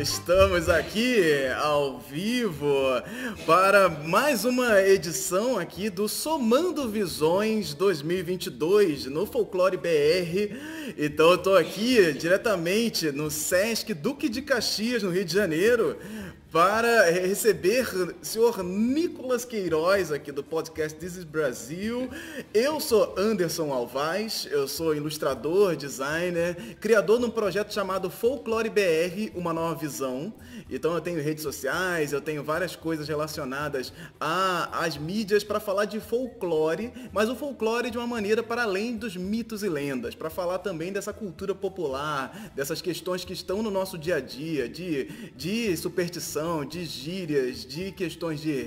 Estamos aqui ao vivo para mais uma edição aqui do Somando Visões 2022 no Folclore BR. Então eu estou aqui diretamente no Sesc Duque de Caxias, no Rio de Janeiro, para receber o senhor Nicolas Queiroz aqui do podcast This is Brasil. Eu sou Anderson Alvaz, eu sou ilustrador, designer, criador de um projeto chamado Folclore BR, Uma Nova Visão. Então eu tenho redes sociais, eu tenho várias coisas relacionadas às mídias para falar de folclore, mas o folclore de uma maneira para além dos mitos e lendas, para falar também dessa cultura popular, dessas questões que estão no nosso dia a dia, de superstição, de gírias, de questões de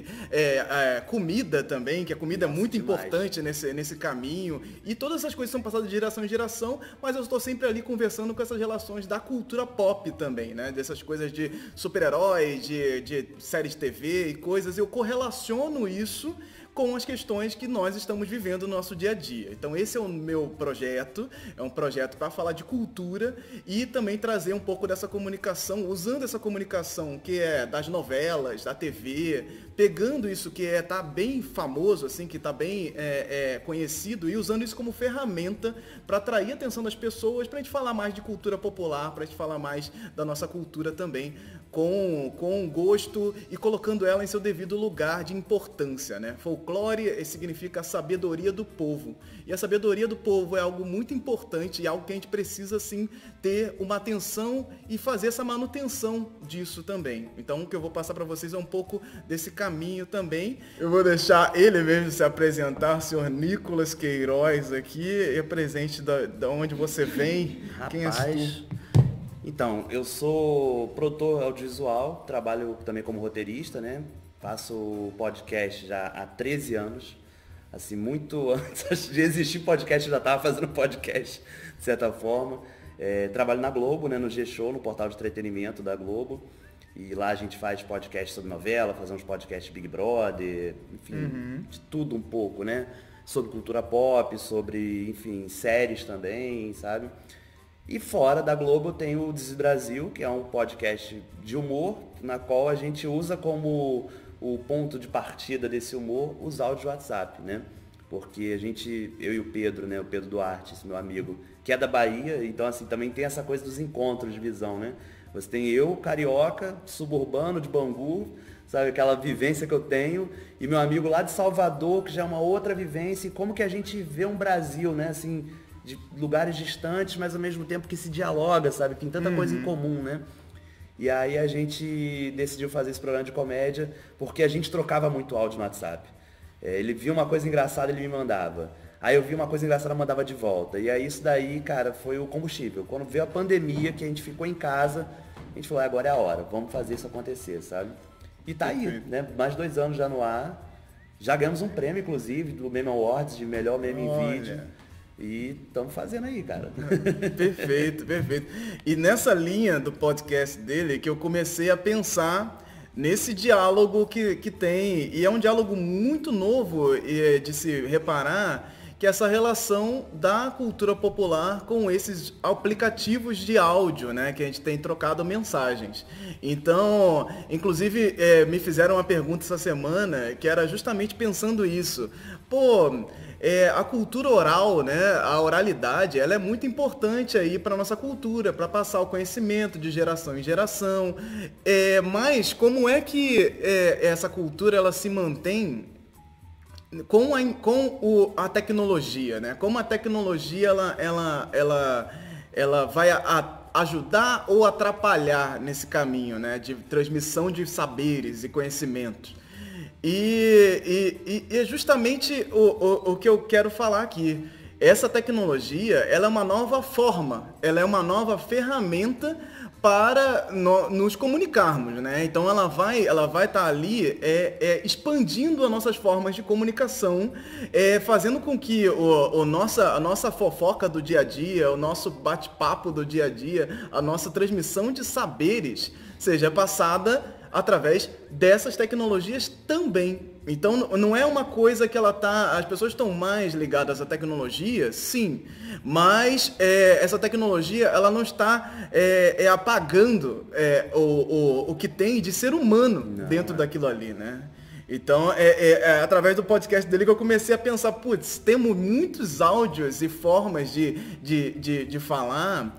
comida também, que a comida é muito importante nesse caminho, e todas essas coisas são passadas de geração em geração, mas eu estou sempre ali conversando com essas relações da cultura pop também, né? Dessas coisas de super-heróis, de séries de TV e coisas, eu correlaciono isso com as questões que nós estamos vivendo no nosso dia a dia. Então esse é o meu projeto, é um projeto para falar de cultura e também trazer um pouco dessa comunicação, usando essa comunicação que é das novelas, da TV, pegando isso que tá bem famoso, assim, que tá bem conhecido, e usando isso como ferramenta para atrair a atenção das pessoas, para a gente falar mais de cultura popular, para a gente falar mais da nossa cultura também, com gosto e colocando ela em seu devido lugar de importância, né? Folclore significa a sabedoria do povo. E a sabedoria do povo é algo muito importante e algo que a gente precisa, sim, ter uma atenção e fazer essa manutenção disso também. Então, o que eu vou passar para vocês é um pouco desse caminho também. Eu vou deixar ele mesmo se apresentar, o senhor Nicolas Queiroz aqui, e apresente de onde você vem. Rapaz, quem és tu? Então, eu sou produtor audiovisual, trabalho também como roteirista, né? Faço podcast já há 13 anos, assim, muito antes de existir podcast, eu já estava fazendo podcast, de certa forma. Trabalho na Globo, né, no G-Show, no portal de entretenimento da Globo, e lá a gente faz podcast sobre novela, fazemos podcast Big Brother, enfim, de tudo um pouco, né? Sobre cultura pop, sobre, enfim, séries também, sabe? E fora da Globo eu tenho o This is Brasil, que é um podcast de humor, na qual a gente usa como o ponto de partida desse humor os áudios de WhatsApp, né? Porque eu e o Pedro, né? O Pedro Duarte, esse meu amigo, que é da Bahia, então assim, também tem essa coisa dos encontros de visão, né? Você tem eu, carioca, suburbano, de Bangu, sabe? Aquela vivência que eu tenho, e meu amigo lá de Salvador, que já é uma outra vivência, e como que a gente vê um Brasil, né? Assim, de lugares distantes, mas ao mesmo tempo que se dialoga, sabe? Tem tanta coisa em comum, né? E aí a gente decidiu fazer esse programa de comédia porque a gente trocava muito áudio no WhatsApp. Ele via uma coisa engraçada, ele me mandava. Aí eu via uma coisa engraçada, eu mandava de volta. E aí isso daí, cara, foi o combustível. Quando veio a pandemia, que a gente ficou em casa, a gente falou, agora é a hora, vamos fazer isso acontecer, sabe? E tá aí, né? Mais de 2 anos já no ar. Já ganhamos um prêmio, inclusive, do Meme Awards, de melhor meme em vídeo. E estamos fazendo aí, cara. Perfeito, perfeito. E nessa linha do podcast dele que eu comecei a pensar nesse diálogo que tem. E é um diálogo muito novo de se reparar, que é essa relação da cultura popular com esses aplicativos de áudio, né? Que a gente tem trocado mensagens. Então, inclusive, me fizeram uma pergunta essa semana que era justamente pensando isso. A cultura oral, né, a oralidade, ela é muito importante aí para nossa cultura, para passar o conhecimento de geração em geração. Mas como é que essa cultura ela se mantém com a tecnologia, né? Como a tecnologia ela vai ajudar ou atrapalhar nesse caminho, né, de transmissão de saberes e conhecimentos. E é justamente o que eu quero falar aqui. Essa tecnologia, ela é uma nova forma, ela é uma nova ferramenta para nos comunicarmos, né? Então ela vai estar ali expandindo as nossas formas de comunicação, fazendo com que a nossa fofoca do dia a dia, o nosso bate-papo do dia a dia, a nossa transmissão de saberes seja passada através dessas tecnologias também. Então não é uma coisa que as pessoas estão mais ligadas à tecnologia, sim, mas essa tecnologia ela não está apagando o que tem de ser humano dentro daquilo ali, né? Então, através do podcast dele que eu comecei a pensar, putz, temos muitos áudios e formas de falar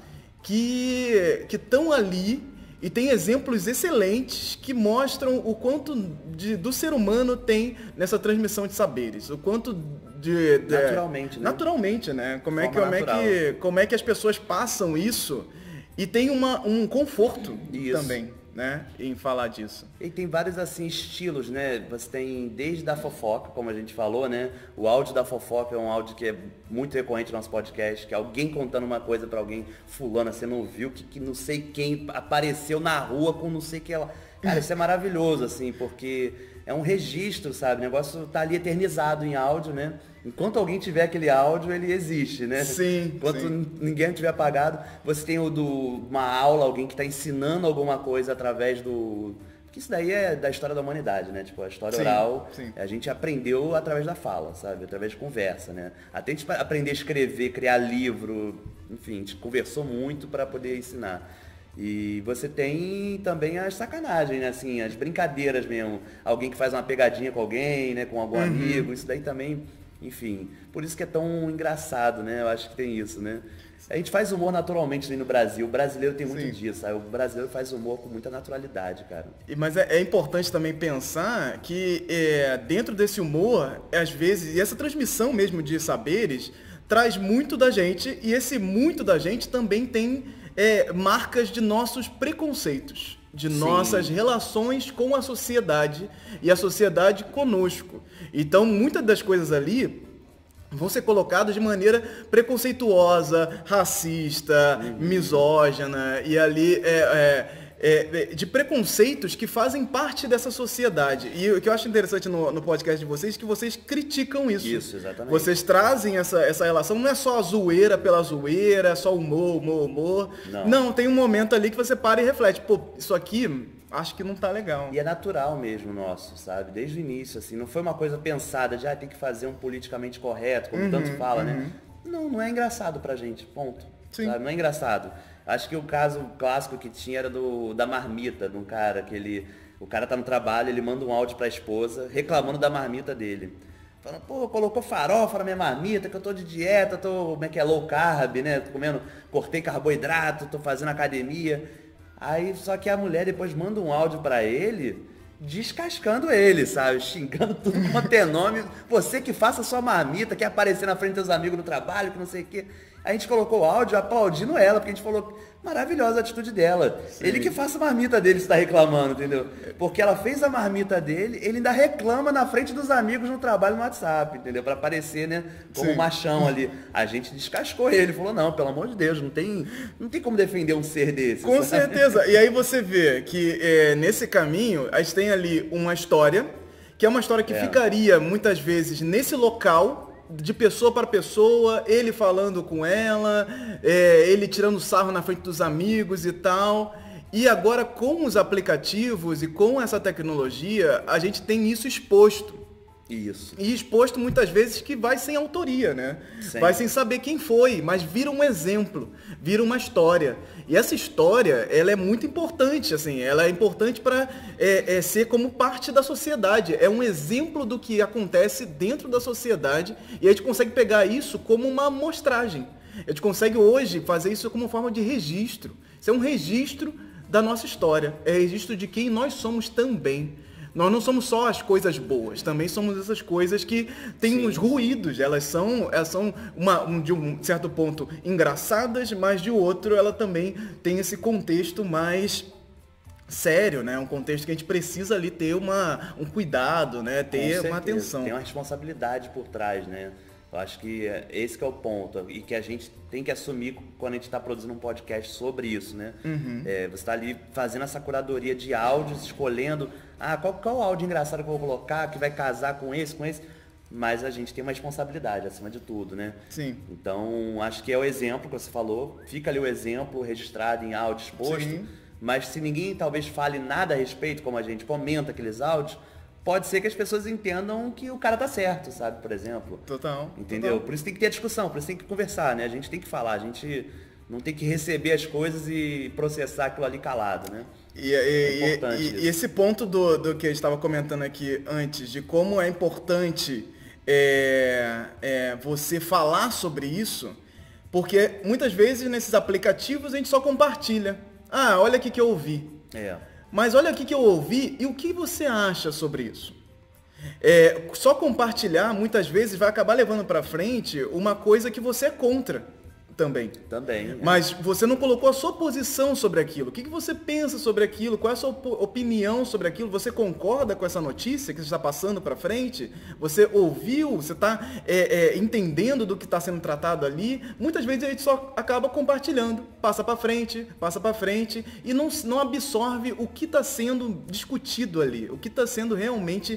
que estão ali e tem exemplos excelentes que mostram o quanto do ser humano tem nessa transmissão de saberes, o quanto naturalmente, né? Naturalmente, né? Como é que as pessoas passam isso e tem um conforto também, né, em falar disso. E tem vários assim estilos, né? Você tem desde a fofoca, como a gente falou, né? O áudio da fofoca é um áudio que é muito recorrente no nosso podcast, que é alguém contando uma coisa pra alguém, fulana, você não viu que não sei quem apareceu na rua com não sei que ela. Cara, isso é maravilhoso, assim, porque é um registro, sabe? O negócio tá ali eternizado em áudio, né? Enquanto alguém tiver aquele áudio, ele existe, né? Sim. Enquanto ninguém tiver apagado, você tem uma aula, alguém que está ensinando alguma coisa através do... Porque isso daí é da história da humanidade, né? Tipo, a história oral, a gente aprendeu através da fala, sabe? Através de conversa, né? Até a gente aprender a escrever, criar livro, enfim, a gente conversou muito para poder ensinar. E você tem também as sacanagens, né? Assim, as brincadeiras mesmo. Alguém que faz uma pegadinha com alguém, né? Com algum amigo, isso daí também... Enfim, por isso que é tão engraçado, né? Eu acho que tem isso, né? A gente faz humor naturalmente ali no Brasil. O brasileiro tem muito disso, sabe? O brasileiro faz humor com muita naturalidade, cara. Mas é importante também pensar que dentro desse humor, às vezes, e essa transmissão mesmo de saberes, traz muito da gente, e esse muito da gente também tem marcas de nossos preconceitos, de nossas relações com a sociedade e a sociedade conosco. Então, muitas das coisas ali vão ser colocadas de maneira preconceituosa, racista, misógina, e ali de preconceitos que fazem parte dessa sociedade. E o que eu acho interessante no podcast de vocês é que vocês criticam isso. Isso, exatamente. Vocês trazem essa relação, não é só a zoeira pela zoeira, só humor. Não, tem um momento ali que você para e reflete, pô, isso aqui... acho que não tá legal. E é natural mesmo nosso, sabe? Desde o início, assim, não foi uma coisa pensada de tem que fazer um politicamente correto, como tanto fala, né? Não é engraçado pra gente, ponto. Sabe? Não é engraçado. Acho que o caso clássico que tinha era da marmita, de um cara que o cara tá no trabalho, ele manda um áudio pra esposa reclamando da marmita dele. Falando, pô, colocou farofa na minha marmita, que eu tô de dieta, como é que é, low carb, né? Tô cortei carboidrato, tô fazendo academia. Aí, só que a mulher depois manda um áudio pra ele, descascando ele, sabe? Xingando tudo quanto é nome. Você que faça sua marmita, quer aparecer na frente dos seus amigos no trabalho, que não sei o quê. A gente colocou o áudio aplaudindo ela, porque a gente falou, maravilhosa a atitude dela. Ele que faça a marmita dele está reclamando, entendeu? Porque ela fez a marmita dele, ele ainda reclama na frente dos amigos no trabalho no WhatsApp, entendeu? Para aparecer, né, como machão ali. A gente descascou ele, falou, não, pelo amor de Deus, não tem como defender um ser desse. Com certeza. E aí você vê que nesse caminho, a gente tem ali uma história, que é uma história que ficaria muitas vezes nesse local, de pessoa para pessoa, ele falando com ela, ele tirando sarro na frente dos amigos e tal. E agora com os aplicativos e com essa tecnologia, a gente tem isso exposto. Isso. E exposto muitas vezes que vai sem autoria, né? Sim. Vai sem saber quem foi, mas vira um exemplo, vira uma história. E essa história, ela é muito importante, assim, ela é importante para ser como parte da sociedade. É um exemplo do que acontece dentro da sociedade e a gente consegue pegar isso como uma amostragem. A gente consegue hoje fazer isso como forma de registro. Isso é um registro da nossa história, é registro de quem nós somos também. Nós não somos só as coisas boas, também somos essas coisas que têm uns ruídos. Elas são de um certo ponto engraçadas, mas de outro ela também tem esse contexto mais sério, né? Um contexto que a gente precisa ali ter um cuidado, né? Ter uma atenção. Tem uma responsabilidade por trás, né? Eu acho que esse que é o ponto e que a gente tem que assumir quando a gente está produzindo um podcast sobre isso, né? Você está ali fazendo essa curadoria de áudios, escolhendo qual áudio engraçado que eu vou colocar, que vai casar com esse, mas a gente tem uma responsabilidade acima de tudo, né? Sim. Então, acho que é o exemplo que você falou, fica ali o exemplo registrado em áudio exposto, mas se ninguém talvez fale nada a respeito, como a gente comenta aqueles áudios, pode ser que as pessoas entendam que o cara tá certo, sabe? Por exemplo. Total. Entendeu? Total. Por isso tem que ter a discussão, por isso tem que conversar, né? A gente tem que falar, a gente não tem que receber as coisas e processar aquilo ali calado, né? E esse ponto do que a gente estava comentando aqui antes, de como é importante você falar sobre isso, porque muitas vezes nesses aplicativos a gente só compartilha. Ah, olha aqui que eu ouvi. Mas olha aqui que eu ouvi e o que você acha sobre isso? Só compartilhar muitas vezes vai acabar levando para frente uma coisa que você é contra. Também. Mas você não colocou a sua posição sobre aquilo. O que você pensa sobre aquilo? Qual é a sua opinião sobre aquilo? Você concorda com essa notícia que você está passando para frente? Você ouviu? Você está entendendo do que está sendo tratado ali? Muitas vezes a gente só acaba compartilhando. Passa para frente e não absorve o que está sendo discutido ali. O que está sendo realmente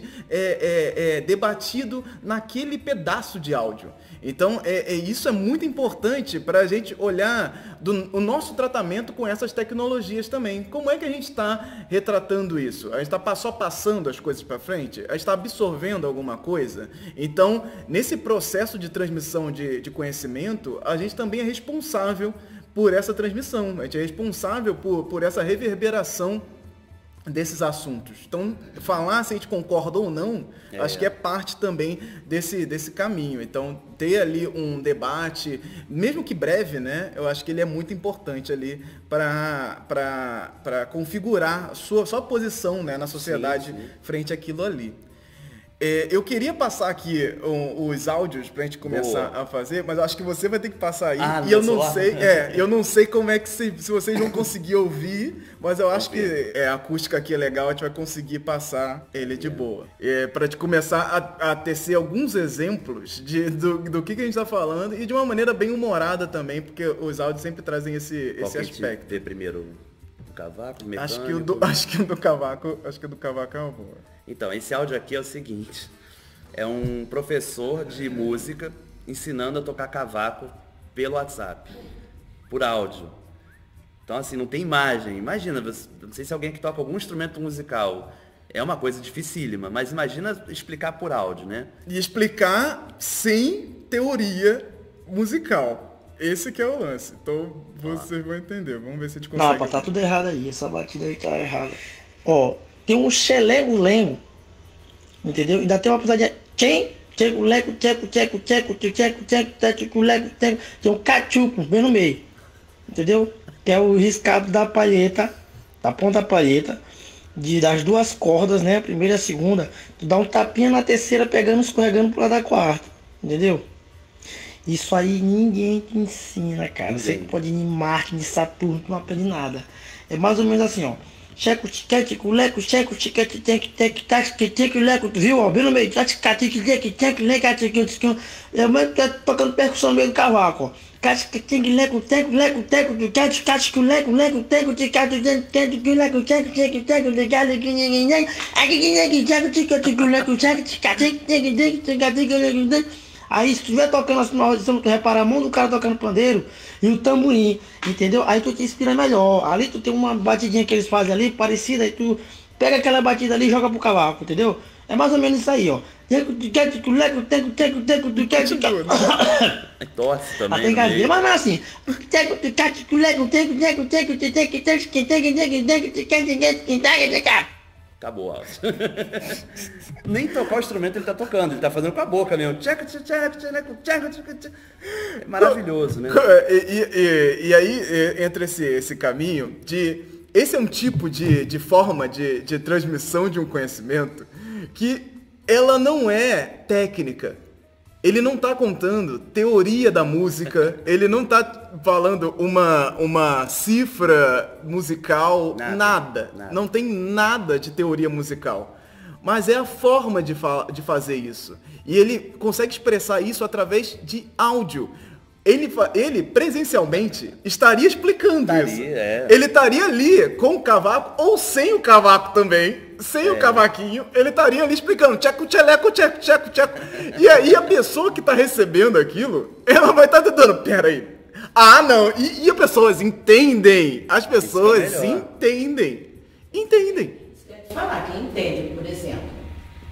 debatido naquele pedaço de áudio. Então, isso é muito importante para a gente olhar o nosso tratamento com essas tecnologias também. Como é que a gente está retratando isso? A gente está só passando as coisas para frente? A gente está absorvendo alguma coisa? Então, nesse processo de transmissão de conhecimento, a gente também é responsável por essa transmissão. A gente é responsável por essa reverberação desses assuntos. Então, falar se a gente concorda ou não, acho que é parte também desse caminho. Então, ter ali um debate, mesmo que breve, né? Eu acho que ele é muito importante ali para configurar a sua posição, né, na sociedade frente àquilo ali. Eu queria passar aqui os áudios pra gente começar a fazer, mas eu acho que você vai ter que passar aí. E eu não sei como é que se vocês vão conseguir ouvir, mas eu acho que a acústica aqui é legal, a gente vai conseguir passar ele de boa. Pra te começar a tecer alguns exemplos do que a gente tá falando e de uma maneira bem humorada também, porque os áudios sempre trazem esse aspecto. Ver primeiro do cavaco, mecânico. Acho que o do cavaco é uma boa. Então, esse áudio aqui é o seguinte, é um professor de música ensinando a tocar cavaco pelo WhatsApp, por áudio. Então, assim, não tem imagem. Imagina, não sei se alguém que toca algum instrumento musical, é uma coisa dificílima, mas imagina explicar por áudio, né? E explicar sem teoria musical. Esse que é o lance. Então, vocês vão entender. Vamos ver se a gente consegue. Não, tá tudo errado aí. Essa batida aí tá errada. Ó, tem um xelengo-lengo, entendeu? Ainda tem uma pisadinha. Tem um cachuco bem no meio, entendeu? Que é o riscado da palheta, da ponta da palheta, das duas cordas, né? A primeira e a segunda. Tu dá um tapinha na terceira, pegando, escorregando pro lado da quarta, entendeu? Isso aí ninguém te ensina, cara. Você pode ir em Marte, de Saturno, tu não aprende nada. É mais ou menos assim, ó. Checo, tiquete, leco, checo, tiquete, tique, leco, viu? Ó, bem no meio. É tocando percussão no meio do cavaco, ó. Aí se estiver tocando assim na audição, tu repara a mão do cara tocando pandeiro e o tamborim, entendeu? Aí tu te inspira melhor. Ali tu tem uma batidinha que eles fazem ali, parecida, aí tu pega aquela batida ali e joga pro cavaco, entendeu? É mais ou menos isso aí, ó. Tosse também. Até engasguei, mas não é assim. Acabou o áudio. Nem tocar o instrumento ele tá tocando, ele tá fazendo com a boca mesmo. É maravilhoso, né? E aí entra esse caminho de... Esse é um tipo de forma de transmissão de um conhecimento que ela não é técnica. Ele não está contando teoria da música, ele não está falando uma cifra musical, nada. Não tem nada de teoria musical. Mas é a forma de fazer isso. E ele consegue expressar isso através de áudio. Ele presencialmente estaria explicando isso. Ele estaria ali com o cavaco ou sem o cavaco também. Sem o cavaquinho, ele estaria ali explicando tcheco, tcheleco, tcheco, tcheco, tcheco. E aí a pessoa que está recebendo aquilo, ela vai estar tentando, peraí. Ah, não. E as pessoas entendem. As pessoas entendem. Entendem. Falar que entende, por exemplo,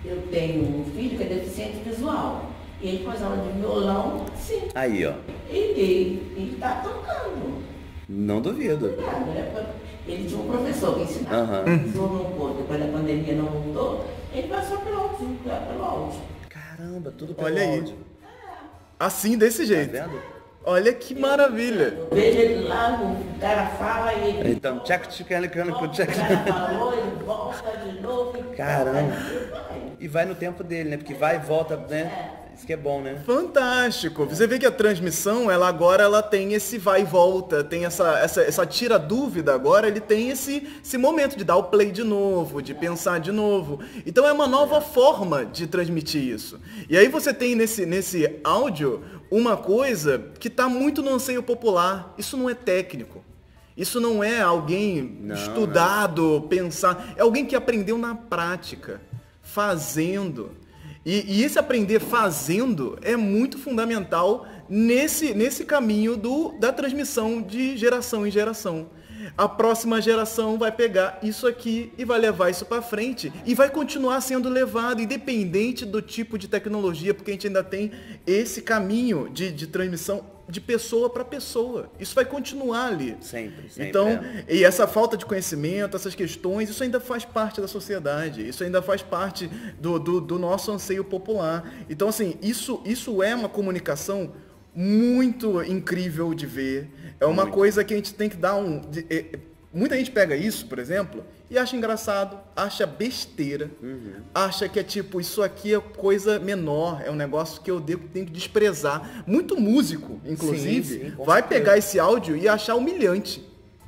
Eu tenho um filho que é deficiente visual. E ele faz aula de violão, sim. Aí, ó. Ele está tocando. Não duvido. Ele tinha um professor que ensinava. Ensinou no curso, depois da pandemia não voltou. Ele passou pelo áudio. Caramba, tudo pelo Olha aí. áudio. Assim, desse jeito. Tá vendo? Olha que maravilha. Eu vejo ele lá, o cara fala e ele... Então, check. O cara falou, ele volta de novo. Caramba. E vai no tempo dele, né? Porque vai e volta, né? Isso que é bom, né? Fantástico. Você vê que a transmissão, ela tem esse vai e volta, tem essa tira dúvida agora, ele tem esse momento de dar o play de novo, de pensar de novo. Então é uma nova forma de transmitir isso. E aí você tem nesse áudio uma coisa que está muito no anseio popular. Isso não é técnico. Isso não é alguém estudado, pensar. É alguém que aprendeu na prática, fazendo. E esse aprender fazendo é muito fundamental nesse caminho da transmissão de geração em geração. A próxima geração vai pegar isso aqui e vai levar isso para frente e vai continuar sendo levado, independente do tipo de tecnologia, porque a gente ainda tem esse caminho de transmissão de pessoa para pessoa. Isso vai continuar ali. Sempre. Então, e essa falta de conhecimento, essas questões, isso ainda faz parte da sociedade. Isso ainda faz parte do nosso anseio popular. Então, assim, isso é uma comunicação muito incrível de ver. É uma coisa que a gente tem que dar muita gente pega isso, por exemplo, e acha engraçado, acha besteira, acha que é tipo, isso aqui é coisa menor, é um negócio que eu tenho que desprezar. Muito músico, inclusive, sim, vai certeza. pegar esse áudio e achar humilhante.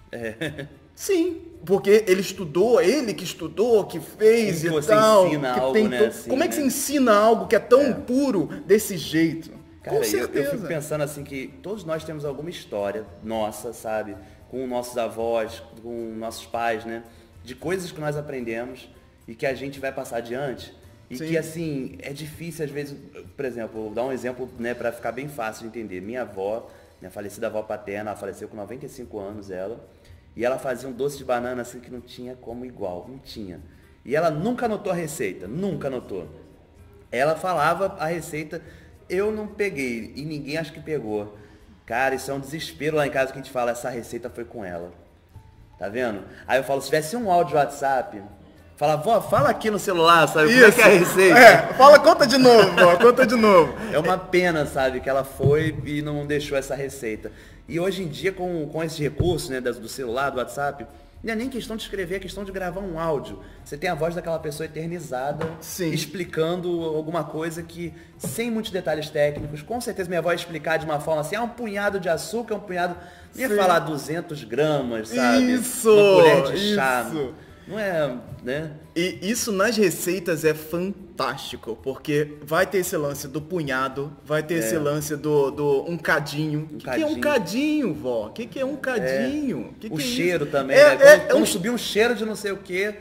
Sim, porque ele que estudou, que fez Como e que você tal. ensina que algo, tentou. né, assim, Como é que né? você ensina algo que é tão puro desse jeito? Cara, Com eu certeza. fico pensando assim que todos nós temos alguma história nossa, sabe? Com nossos avós, com nossos pais, né? De coisas que nós aprendemos e que a gente vai passar adiante. E Sim. que, assim, é difícil às vezes, por exemplo, vou dar um exemplo, né, para ficar bem fácil de entender. Minha avó, minha falecida avó paterna, ela faleceu com 95 anos, ela. E ela fazia um doce de banana assim que não tinha como igual, não tinha. E ela nunca anotou a receita, nunca anotou. Ela falava a receita, eu não peguei e ninguém acho que pegou. Cara, isso é um desespero lá em casa que a gente fala, essa receita foi com ela. Tá vendo? Aí eu falo, se tivesse um áudio WhatsApp, fala, vó, fala aqui no celular, sabe? Como é que é a receita? Fala, conta de novo, vó, conta de novo. É uma pena, sabe, que ela foi e não deixou essa receita. E hoje em dia, com esses recursos, né, do celular, do WhatsApp, não é nem questão de escrever, é questão de gravar um áudio. Você tem a voz daquela pessoa eternizada, Sim. explicando alguma coisa que, sem muitos detalhes técnicos, com certeza minha avó ia explicar de uma forma assim, um punhado de açúcar, um punhado... Não ia Sim. falar 200 gramas, sabe? Isso, uma colher de chá. isso. Não é, né? E isso nas receitas é fantástico, porque vai ter esse lance do punhado, vai ter esse lance do um cadinho. O que é um cadinho, vó? O que é um cadinho? Que O é cheiro isso? também, né? Quando um subir um cheiro de não sei o quê.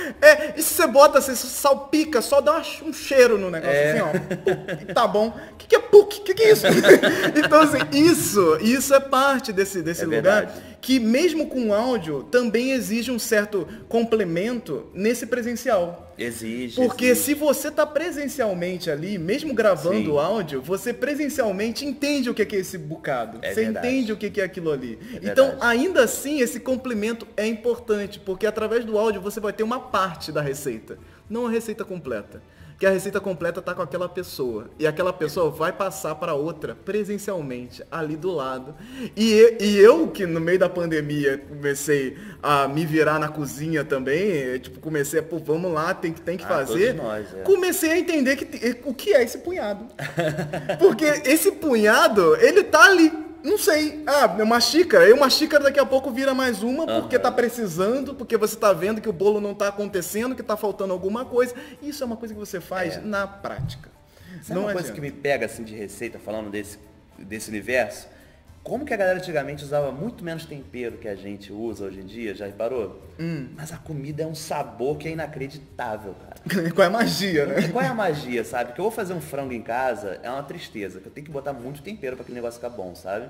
E se você bota, você salpica, só dá um cheiro no negócio, assim, ó. E tá bom. O que é PUC? O que é isso? Então, assim, isso é parte desse lugar, verdade. que mesmo com áudio, também exige um certo complemento nesse presencial. Exige. Porque exige. se você tá presencialmente ali, mesmo gravando Sim. o áudio, você presencialmente entende o que é esse bocado. É você verdade. entende o que é aquilo ali. É Então, verdade. ainda assim, esse complemento é importante, porque através do áudio você vai ter uma parte da receita, não a receita completa. Que a receita completa está com aquela pessoa. E aquela pessoa vai passar para outra presencialmente, ali do lado. E eu, que no meio da pandemia comecei a me virar na cozinha também, tipo, comecei a, pô, vamos lá, tem que fazer. Todos nós, Comecei a entender o que é esse punhado. Porque esse punhado, ele tá ali. Não sei. É uma xícara. E uma xícara daqui a pouco vira mais uma porque tá precisando, porque você tá vendo que o bolo não tá acontecendo, que tá faltando alguma coisa. Isso é uma coisa que você faz na prática. Sabe uma coisa que me pega assim de receita, falando desse universo? Como que a galera antigamente usava muito menos tempero que a gente usa hoje em dia, já reparou? Mas a comida é um sabor que é inacreditável, cara. Qual é a magia, né? Qual é a magia, sabe? Porque eu vou fazer um frango em casa, é uma tristeza, que eu tenho que botar muito tempero para aquele negócio ficar bom, sabe?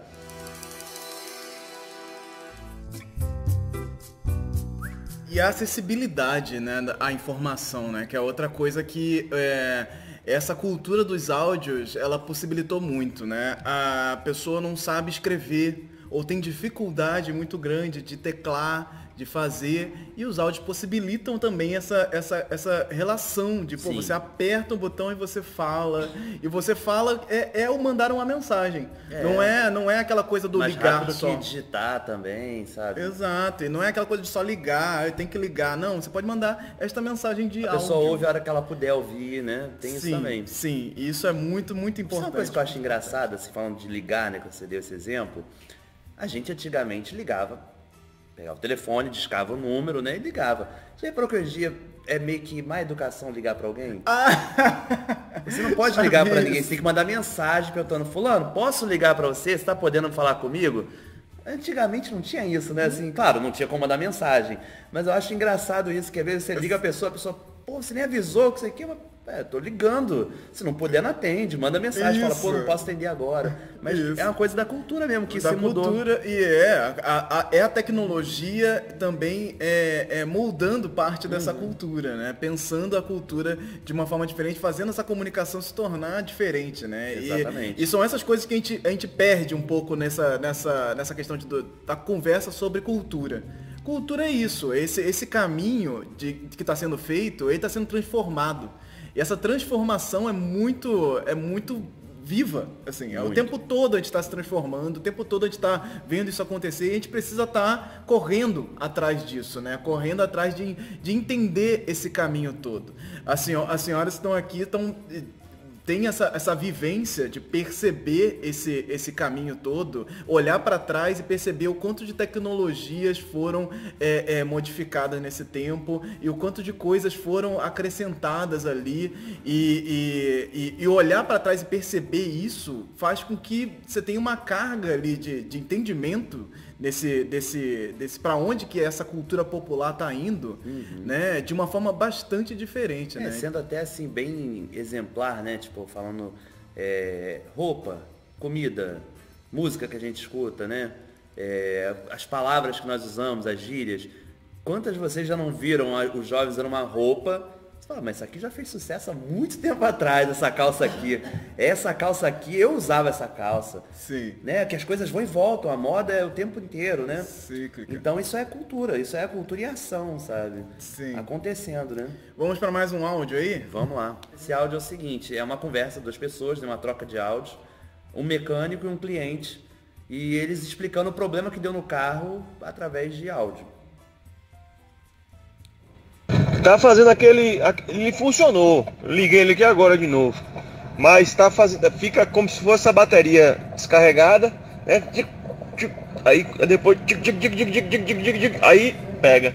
E a acessibilidade, né, à informação, né, que é outra coisa que essa cultura dos áudios, ela possibilitou muito, né? A pessoa não sabe escrever ou tem dificuldade muito grande de teclar, de fazer, e os áudios possibilitam também essa relação de, pô, você aperta um botão e você fala o mandar uma mensagem. Não é aquela coisa do mais ligar rápido só. que digitar também, sabe? Exato, e não é aquela coisa de só ligar, eu tenho que ligar. Não, você pode mandar esta mensagem de áudio. A pessoa ouve a hora que ela puder ouvir, né? Tem isso também. Sim, isso é muito, muito importante. Isso é uma coisa que eu acho engraçada, assim, falando de ligar, né, que você deu esse exemplo. A gente antigamente ligava, pegava o telefone, discava o número, né, e ligava. Você reparou que hoje em dia é meio que má educação ligar pra alguém? Você não pode ligar pra ninguém, você tem que mandar mensagem perguntando, fulano, posso ligar pra você? Você tá podendo falar comigo? Antigamente não tinha isso, né? Assim, claro, não tinha como mandar mensagem. Mas eu acho engraçado isso, que às vezes você liga a pessoa, pô, você nem avisou que isso aqui, tô ligando. Se não puder, não atende, manda mensagem, fala, pô, não posso atender agora. Mas é uma coisa da cultura mesmo, que se mudou. Da cultura, e a tecnologia também moldando parte dessa cultura, né? Pensando a cultura de uma forma diferente, fazendo essa comunicação se tornar diferente, né? Exatamente. E são essas coisas que a gente perde um pouco nessa questão da conversa sobre cultura. Cultura é isso, esse caminho que está sendo feito, ele está sendo transformado. E essa transformação é muito viva, assim, o tempo todo a gente está se transformando, o tempo todo a gente está vendo isso acontecer e a gente precisa estar correndo atrás disso, né? Correndo atrás de entender esse caminho todo. As senhoras estão aqui, tem essa vivência de perceber esse caminho todo, olhar para trás e perceber o quanto de tecnologias foram modificadas nesse tempo e o quanto de coisas foram acrescentadas ali e olhar para trás e perceber isso faz com que você tenha uma carga ali de entendimento desse para onde que essa cultura popular está indo, né? De uma forma bastante diferente, né? Sendo até assim bem exemplar, né? Tipo, falando roupa, comida, música que a gente escuta, né? As palavras que nós usamos, as gírias. Quantas vocês já não viram os jovens usando uma roupa? Você fala, mas isso aqui já fez sucesso há muito tempo atrás, essa calça aqui. Essa calça aqui, eu usava essa calça. Sim. Né? Que as coisas vão e voltam, a moda é o tempo inteiro, né? Sim, então isso é cultura em ação, sabe? Sim. Acontecendo, né? Vamos para mais um áudio aí? Vamos lá. Esse áudio é o seguinte, é uma conversa de duas pessoas, né? Uma troca de áudios, um mecânico e um cliente, e eles explicando o problema que deu no carro através de áudio. Tá fazendo ele funcionou. Liguei ele aqui agora de novo. Mas tá fazendo, fica como se fosse a bateria descarregada, né? Aí depois aí pega.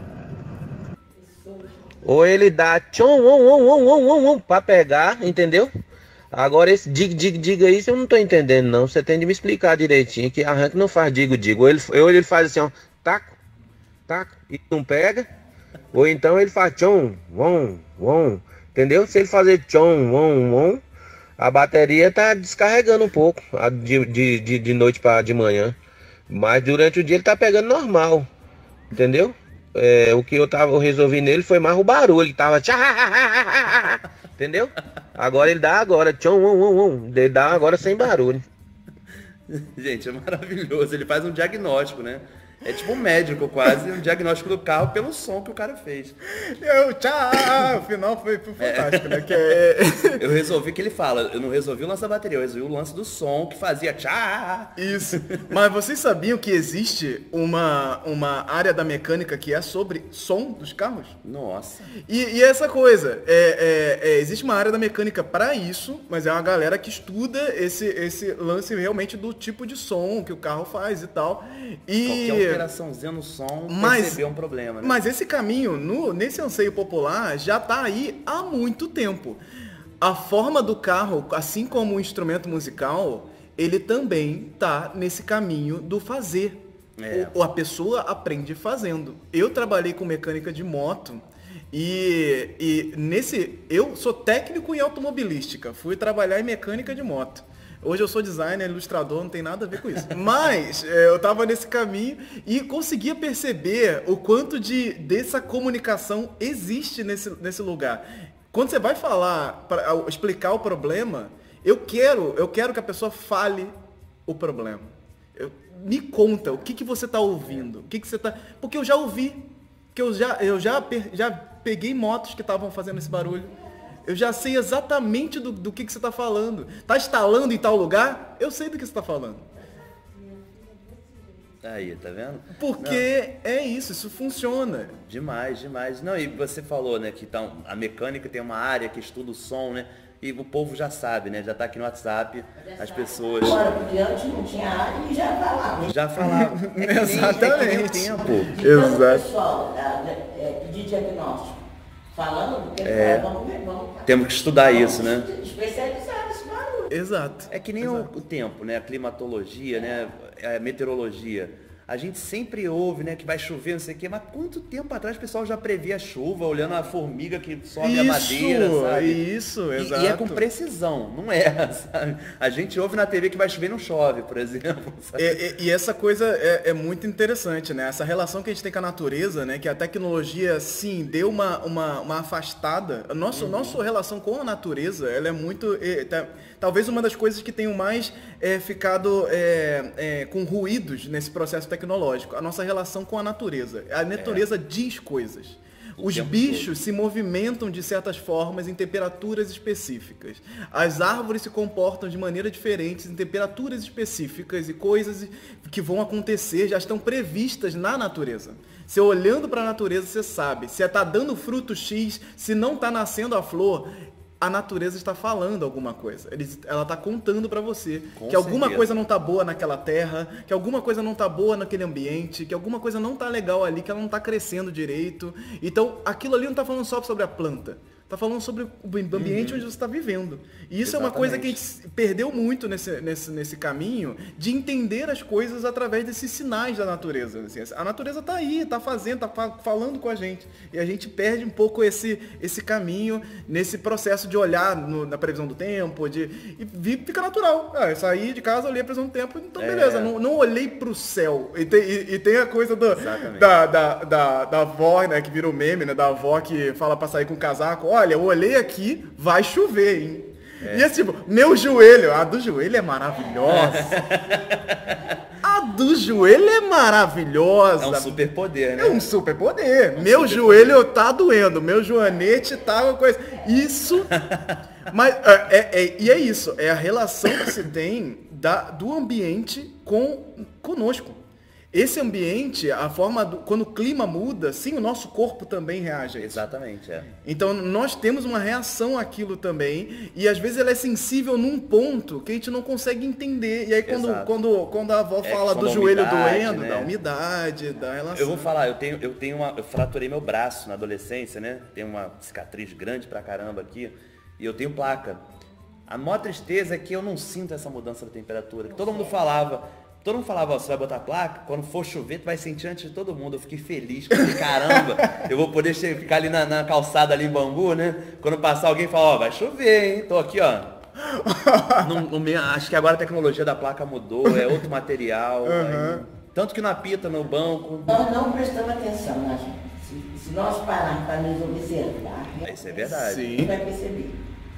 Ou ele dá tchom pra pegar, entendeu? Agora esse dig aí eu não tô entendendo não. Você tem de me explicar direitinho, que arranque não faz digo. Ou ele faz assim, ó, taco, e não pega. Ou então ele faz tchom, vom, entendeu? Se ele fazer tchom, vom, a bateria tá descarregando um pouco de noite para de manhã. Mas durante o dia ele tá pegando normal, entendeu? O que eu resolvi nele foi mais o barulho, ele tava entendeu? Agora ele dá tchom, ele dá agora sem barulho. Gente, é maravilhoso, ele faz um diagnóstico, né? É tipo um médico quase, um diagnóstico do carro pelo som que o cara fez. O final foi fantástico, né? Eu resolvi que ele fala, eu não resolvi o lance da bateria, eu resolvi o lance do som que fazia tchá. Isso. Mas vocês sabiam que existe uma área da mecânica que é sobre som dos carros? Nossa. E essa coisa, existe uma área da mecânica para isso, mas é uma galera que estuda esse lance realmente do tipo de som que o carro faz e tal. Qualquer alteraçãozinha no som perceber um problema, né? Mas esse caminho, nesse anseio popular, já está aí há muito tempo. A forma do carro, assim como o instrumento musical, ele também está nesse caminho do fazer. A pessoa aprende fazendo. Eu trabalhei com mecânica de moto eu sou técnico em automobilística, fui trabalhar em mecânica de moto. Hoje eu sou designer, ilustrador, não tem nada a ver com isso. Mas eu estava nesse caminho e conseguia perceber o quanto dessa comunicação existe nesse lugar. Quando você vai falar, para explicar o problema, eu quero que a pessoa fale o problema. Me conta, o que você está ouvindo? Porque eu já ouvi, que eu já peguei motos que estavam fazendo esse barulho. Eu já sei exatamente do que você está falando. Tá instalando em tal lugar? Eu sei do que você está falando. Aí, tá vendo? Porque isso funciona. Demais. Não, e você falou, né, que a mecânica tem uma área que estuda o som, né? E o povo já sabe, né? Já tá aqui no WhatsApp, as pessoas... Agora, porque antes não tinha área e já falava. Já falava. Exatamente. Tempo. Então, o pessoal pedir diagnóstico, falando do que vamos... Temos que estudar isso, né? Especializar esse barulho. Exato. É que nem o tempo, né? A climatologia, né? A meteorologia. A gente sempre ouve, né, que vai chover, não sei o quê, mas quanto tempo atrás o pessoal já previa a chuva, olhando a formiga que sobe a madeira, sabe? Isso, exato. E é com precisão, não é, sabe? A gente ouve na TV que vai chover e não chove, por exemplo. E essa coisa é muito interessante, né? Essa relação que a gente tem com a natureza, né? Que a tecnologia, sim, deu uma afastada. Nossa relação com a natureza, ela é muito... talvez uma das coisas que tenham mais ficado com ruídos nesse processo tecnológico, a nossa relação com a natureza. A natureza diz coisas. Os bichos se movimentam de certas formas em temperaturas específicas. As árvores se comportam de maneira diferentes em temperaturas específicas e coisas que vão acontecer já estão previstas na natureza. Você olhando para a natureza, você sabe. Se está dando fruto X, se não está nascendo a flor, a natureza está falando alguma coisa. Ela está contando para você que alguma coisa não está boa naquela terra, que alguma coisa não está boa naquele ambiente, que alguma coisa não está legal ali, que ela não está crescendo direito. Então, aquilo ali não está falando só sobre a planta. Está falando sobre o ambiente onde você está vivendo. E isso é uma coisa que a gente perdeu muito nesse caminho de entender as coisas através desses sinais da natureza. Assim, a natureza está aí, está fazendo, está falando com a gente. E a gente perde um pouco esse caminho nesse processo de olhar na previsão do tempo, e fica natural. Eu saí de casa, olhei a previsão do tempo, então beleza, não olhei para o céu. E tem a coisa da avó, né, que virou meme, né, da avó que fala para sair com o casaco. Olha, eu olhei aqui, vai chover, hein? E assim, tipo, meu joelho, a do joelho é maravilhosa. A do joelho é maravilhosa. É um superpoder, né? É um superpoder. Meu joelho tá doendo, meu joanete tá uma coisa. Isso. Mas e é isso, é a relação que se tem do ambiente conosco. Esse ambiente, a forma quando o clima muda, sim, o nosso corpo também reage a isso. Exatamente, Então nós temos uma reação àquilo também, e às vezes ela é sensível num ponto que a gente não consegue entender. E aí quando a avó fala do joelho doendo, né? Da umidade, da relação. Eu vou falar, eu fraturei meu braço na adolescência, né? Tenho uma cicatriz grande pra caramba aqui, e eu tenho placa. A maior tristeza é que eu não sinto essa mudança da temperatura, que todo mundo falava, você vai botar placa, quando for chover, tu vai sentir antes de todo mundo. Eu fiquei feliz, porque caramba, eu vou poder ficar ali na calçada ali em Bangu, né? Quando passar alguém fala, vai chover, hein? Tô aqui, ó. Acho que agora a tecnologia da placa mudou, é outro material. Aí, tanto que não apita no banco. Nós não prestamos atenção, né, gente? Se nós pararmos para nos observar, isso é verdade. Sim. Vai perceber.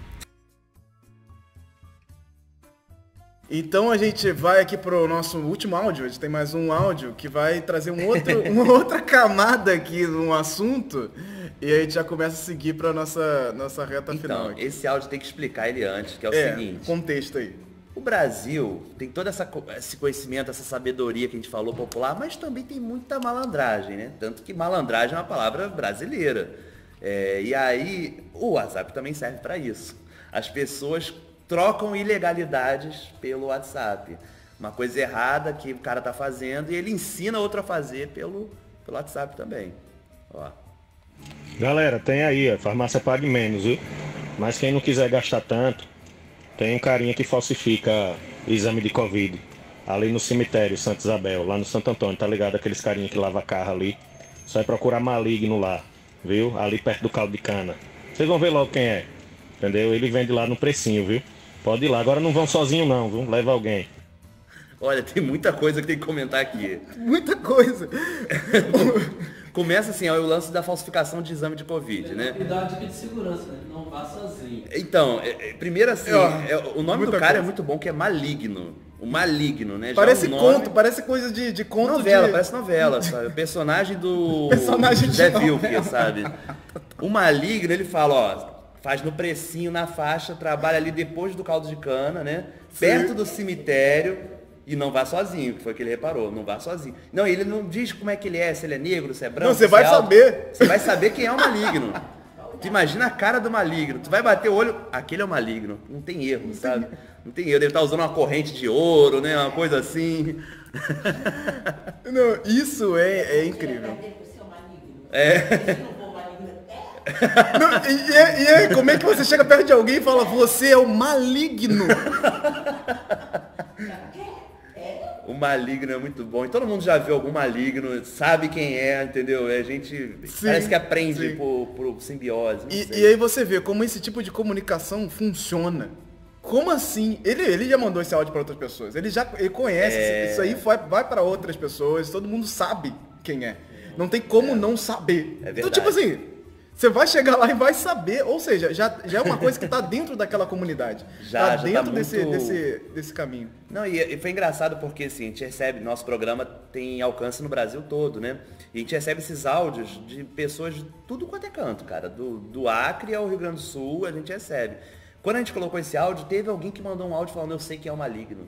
Então a gente vai aqui para o nosso último áudio. A gente tem mais um áudio que vai trazer uma outra camada aqui no assunto. E aí a gente já começa a seguir para nossa reta final. Então, esse áudio tem que explicar ele antes, que é o seguinte. Contexto aí. O Brasil tem todo esse conhecimento, essa sabedoria que a gente falou popular, mas também tem muita malandragem, né? Tanto que malandragem é uma palavra brasileira. E aí o WhatsApp também serve para isso. As pessoas trocam ilegalidades pelo WhatsApp. Uma coisa errada que o cara tá fazendo e ele ensina outro a fazer pelo WhatsApp também. Ó. Galera, tem aí, a farmácia pague menos, viu? Mas quem não quiser gastar tanto, tem um carinha que falsifica exame de Covid. Ali no cemitério Santa Isabel, lá no Santo Antônio, tá ligado? Aqueles carinha que lava carro ali. Só é procurar maligno lá, viu? Ali perto do caldo de cana. Vocês vão ver logo quem é, entendeu? Ele vende lá no precinho, viu? Pode ir lá. Agora não vão sozinho não, viu? Leva alguém. Olha, tem muita coisa que tem que comentar aqui. Muita coisa. Começa assim, ó, o lance da falsificação de exame de Covid, né? E dá uma dica de segurança, né? Não vá sozinho. Então, primeiro assim, o nome do cara é muito bom, que é Maligno. O Maligno, né? Parece já nome... conto, parece coisa de conto novela, de... parece novela, sabe? O personagem do Personagem de Devil, sabe? O Maligno, ele fala, ó, faz no precinho, na faixa, trabalha ali depois do caldo de cana, né? Perto do cemitério, e não vá sozinho, que foi o que ele reparou, não vá sozinho. Não, ele não diz como é que ele é, se ele é negro, se é branco, Não, você vai saber. Você vai saber quem é o Maligno. Tu imagina a cara do Maligno, tu vai bater o olho, aquele é o Maligno, não tem erro, sabe? Não tem erro, ele tá usando uma corrente de ouro, né, uma coisa assim. Não, isso é incrível. Não, como é que você chega perto de alguém e fala, você é o Maligno? O Maligno é muito bom. E todo mundo já viu algum Maligno, sabe quem é, entendeu? A gente parece que aprende por simbiose. E aí você vê como esse tipo de comunicação funciona. Como assim? Ele já mandou esse áudio para outras pessoas. Ele conhece. Isso aí vai para outras pessoas. Todo mundo sabe quem é. Não tem como não saber. Então, tipo assim, você vai chegar lá e vai saber. Ou seja, já é uma coisa que está dentro daquela comunidade. Já dentro desse caminho. Não, e foi engraçado porque assim, a gente recebe, nosso programa tem alcance no Brasil todo, né? E a gente recebe esses áudios de pessoas de tudo quanto é canto, cara. Do Acre ao Rio Grande do Sul, a gente recebe. Quando a gente colocou esse áudio, teve alguém que mandou um áudio falando, eu sei que é o Maligno.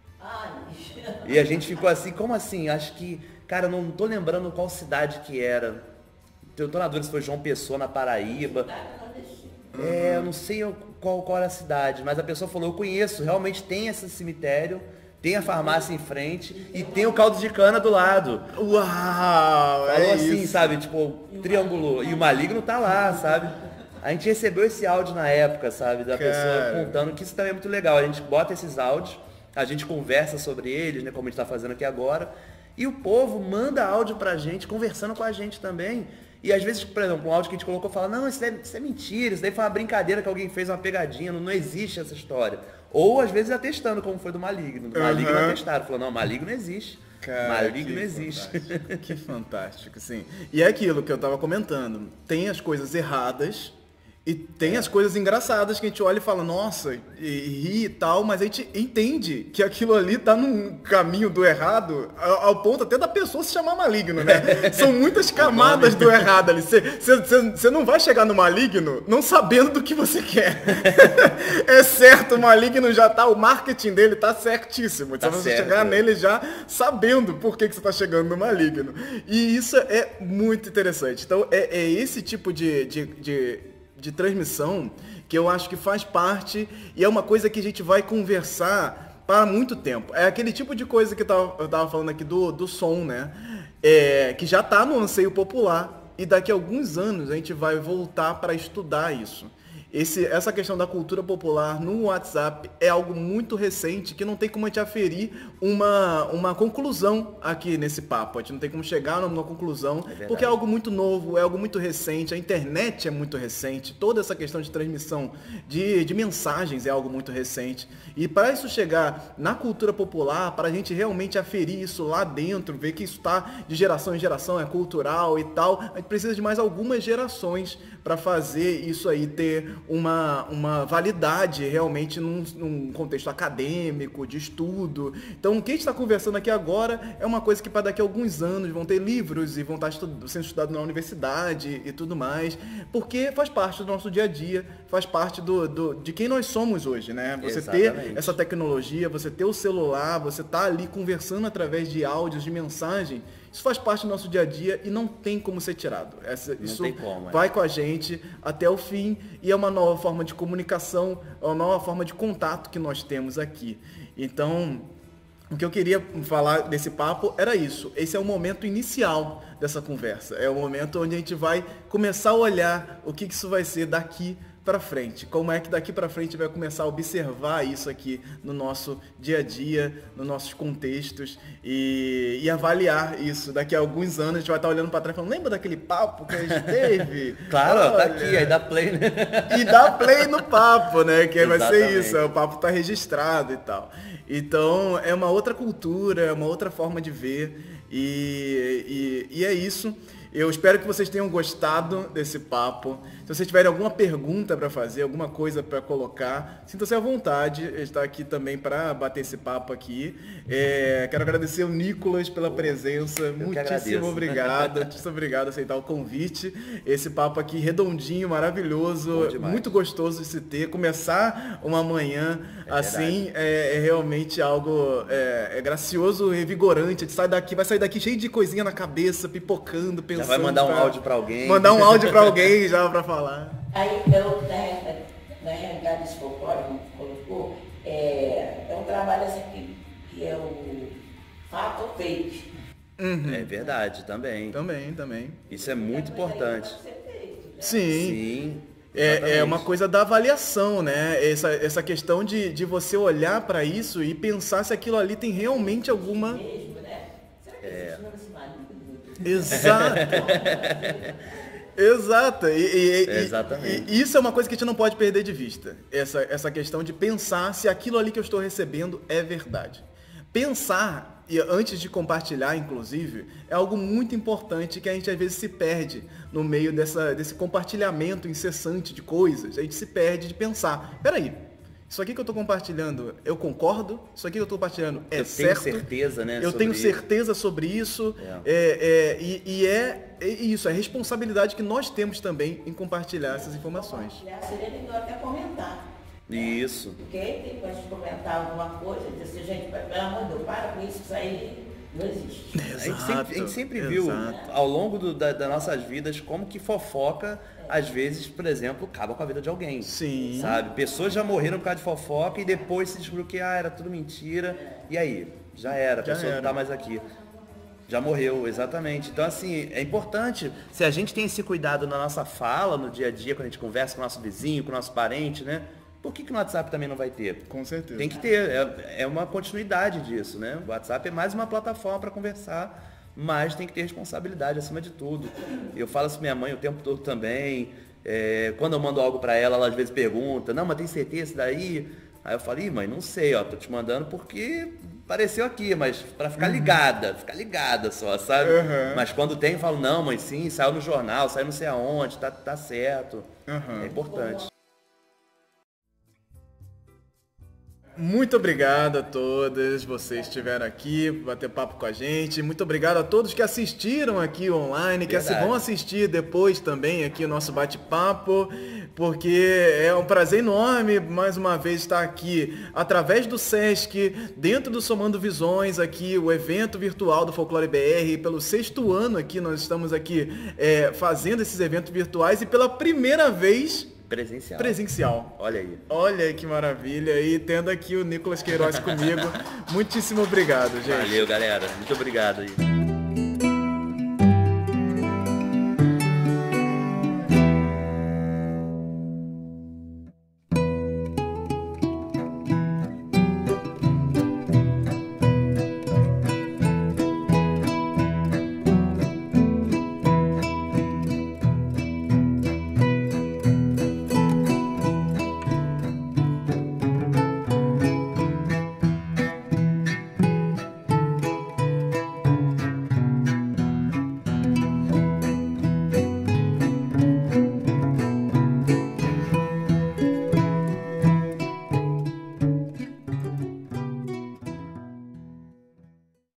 E a gente ficou assim, como assim? Acho que, cara, não tô lembrando qual cidade que era. Eu tô na dúvida se foi João Pessoa, na Paraíba. Eu não sei qual era a cidade, mas a pessoa falou, eu conheço, realmente tem esse cemitério, tem a farmácia em frente e tem o caldo de cana do lado. Uau! Falou assim, isso. Sabe, tipo, triângulo. E o Maligno tá lá, sabe? A gente recebeu esse áudio na época, sabe, da pessoa contando, que isso também é muito legal. A gente bota esses áudios, a gente conversa sobre eles, né, como a gente está fazendo aqui agora, e o povo manda áudio pra gente, conversando com a gente também. E às vezes, por exemplo, um áudio que a gente colocou fala, não, isso é mentira, isso daí foi uma brincadeira que alguém fez, uma pegadinha, não existe essa história. Ou às vezes atestando, como foi do Maligno. Do Maligno atestaram, falou, não, Maligno não existe. Cara, Maligno existe. Fantástico. Que fantástico, sim. E é aquilo que eu tava comentando, tem as coisas erradas, e tem as coisas engraçadas que a gente olha e fala, nossa, e ri e tal, mas a gente entende que aquilo ali tá num caminho do errado, ao ponto até da pessoa se chamar Maligno, né? São muitas camadas do errado ali. Você não vai chegar no Maligno não sabendo do que você quer. É certo, o Maligno já tá, o marketing dele tá certíssimo. Então você chegar nele já sabendo por que você tá chegando no Maligno. E isso é muito interessante. Então é esse tipo de transmissão que eu acho que faz parte e é uma coisa que a gente vai conversar para muito tempo. É aquele tipo de coisa que eu tava falando aqui do som, né? Que já está no anseio popular e daqui a alguns anos a gente vai voltar para estudar isso. Essa questão da cultura popular no WhatsApp é algo muito recente que não tem como a gente aferir uma conclusão aqui nesse papo. A gente não tem como chegar numa conclusão, porque é algo muito novo, é algo muito recente, a internet é muito recente, toda essa questão de transmissão de mensagens é algo muito recente. E para isso chegar na cultura popular, para a gente realmente aferir isso lá dentro, ver que isso está de geração em geração, é cultural e tal, a gente precisa de mais algumas gerações para fazer isso aí ter uma validade realmente num contexto acadêmico, de estudo. Então, o que a gente está conversando aqui agora é uma coisa que para daqui a alguns anos vão ter livros e vão estar sendo estudados na universidade e tudo mais, porque faz parte do nosso dia a dia, faz parte de quem nós somos hoje, né? Você ter essa tecnologia, você ter o celular, você tá ali conversando através de áudios, de mensagem, isso faz parte do nosso dia a dia e não tem como ser tirado. Isso vai com a gente até o fim e é uma nova forma de comunicação, é uma nova forma de contato que nós temos aqui. Então, o que eu queria falar desse papo era isso. Esse é o momento inicial dessa conversa. É o momento onde a gente vai começar a olhar o que isso vai ser daqui para frente? Como é que daqui para frente vai começar a observar isso aqui no nosso dia a dia, nos nossos contextos e avaliar isso? Daqui a alguns anos a gente vai estar olhando para trás e falando, lembra daquele papo que a gente teve? Claro, olha, tá aqui, aí dá play, né? E dá play no papo, né? Que vai ser Exatamente. isso, o papo tá registrado e tal. Então é uma outra cultura, é uma outra forma de ver e é isso. Eu espero que vocês tenham gostado desse papo. Se vocês tiverem alguma pergunta para fazer, alguma coisa para colocar, sinta-se à vontade. Ele está aqui também para bater esse papo aqui. Quero agradecer o Nicolas pela presença. Muitíssimo obrigado. Muitíssimo obrigado por aceitar o convite. Esse papo aqui redondinho, maravilhoso, muito gostoso de se ter. Começar uma manhã assim é realmente algo gracioso, revigorante. Vai sair daqui cheio de coisinha na cabeça, pipocando, pensando. Já vai mandar um áudio para alguém. Mandar um áudio para alguém já para falar. Aí na realidade esse folclore, como colocou, é um trabalho assim que é o fato ou fake. Uhum. É verdade, também. Também. Isso é muito importante. Sim. Sim. É uma coisa da avaliação, né? Essa questão de você olhar para isso e pensar se aquilo ali tem realmente alguma... Exato. Exato. Exatamente. E isso é uma coisa que a gente não pode perder de vista. Essa questão de pensar se aquilo ali que eu estou recebendo é verdade. Pensar, e antes de compartilhar, inclusive, é algo muito importante que a gente às vezes se perde no meio desse compartilhamento incessante de coisas. A gente se perde de pensar, peraí, isso aqui que eu estou compartilhando, eu concordo? Isso aqui que eu estou compartilhando é certo? Eu tenho certeza, né? Eu tenho certeza sobre isso. Isso, é a responsabilidade que nós temos também em compartilhar essas informações. Seria legal até comentar. Isso. Porque tem coisa de comentar alguma coisa, dizer assim, gente, pelo amor de Deus, para com isso aí não existe. Exato, a gente sempre viu ao longo das nossas vidas como que fofoca, às vezes, por exemplo, acaba com a vida de alguém. Sim. Sabe? Pessoas já morreram por causa de fofoca e depois se descobriu que era tudo mentira. E aí? Já era, a pessoa não tá mais aqui. Já morreu, exatamente. Então, assim, é importante, se a gente tem esse cuidado na nossa fala, no dia a dia, quando a gente conversa com o nosso vizinho, com o nosso parente, né? Por que no WhatsApp também não vai ter? Com certeza. Tem que ter, é uma continuidade disso, né? O WhatsApp é mais uma plataforma para conversar, mas tem que ter responsabilidade acima de tudo. Eu falo isso pra minha mãe o tempo todo também. Quando eu mando algo para ela, ela às vezes pergunta, não, mas tem certeza isso daí? Aí eu falo, mãe, não sei, tô te mandando porque apareceu aqui, mas para ficar ligada só, sabe? Uhum. Mas quando tem, eu falo, não, mãe, sim, saiu no jornal, saiu não sei aonde, tá certo. Uhum. É importante. Muito obrigado a todas vocês que estiveram aqui, bater papo com a gente. Muito obrigado a todos que assistiram aqui online, que vão assistir depois também aqui o nosso bate-papo, porque é um prazer enorme, mais uma vez, estar aqui através do Sesc, dentro do Somando Visões, aqui o evento virtual do Folclore BR. Pelo 6º ano aqui, nós estamos aqui fazendo esses eventos virtuais e pela primeira vez presencial. Olha aí. Olha aí que maravilha. E tendo aqui o Nicolas Queiroz comigo. Muitíssimo obrigado, gente. Valeu, galera. Muito obrigado aí.